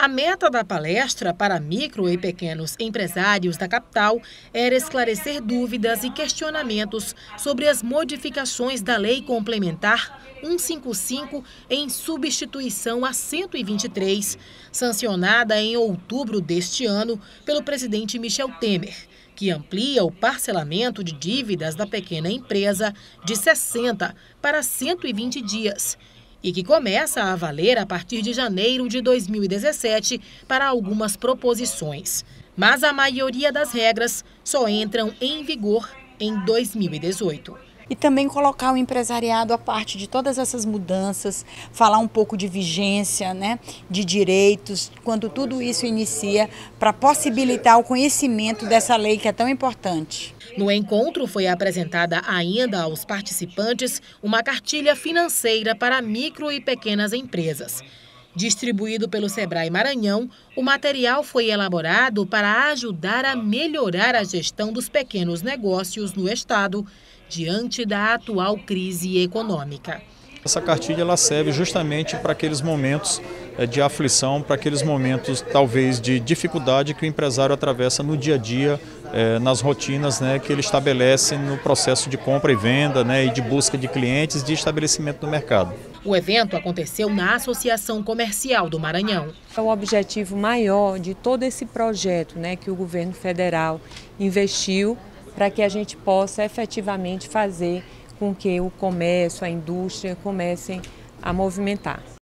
A meta da palestra para micro e pequenos empresários da capital era esclarecer dúvidas e questionamentos sobre as modificações da Lei Complementar 155 em substituição à 123, sancionada em outubro deste ano pelo presidente Michel Temer, que amplia o parcelamento de dívidas da pequena empresa de 60 para 120 dias. E que começa a valer a partir de janeiro de 2017 para algumas proposições. Mas a maioria das regras só entram em vigor em 2018. E também colocar o empresariado à parte de todas essas mudanças, falar um pouco de vigência, de direitos, quando tudo isso inicia, para possibilitar o conhecimento dessa lei que é tão importante. No encontro foi apresentada ainda aos participantes uma cartilha financeira para micro e pequenas empresas. Distribuído pelo Sebrae Maranhão, o material foi elaborado para ajudar a melhorar a gestão dos pequenos negócios no estado, diante da atual crise econômica. Essa cartilha ela serve justamente para aqueles momentos de aflição, para aqueles momentos talvez de dificuldade que o empresário atravessa no dia a dia, nas rotinas que ele estabelece no processo de compra e venda e de busca de clientes, de estabelecimento do mercado. O evento aconteceu na Associação Comercial do Maranhão. O objetivo maior de todo esse projeto que o governo federal investiu para que a gente possa efetivamente fazer com que o comércio, a indústria comecem a movimentar.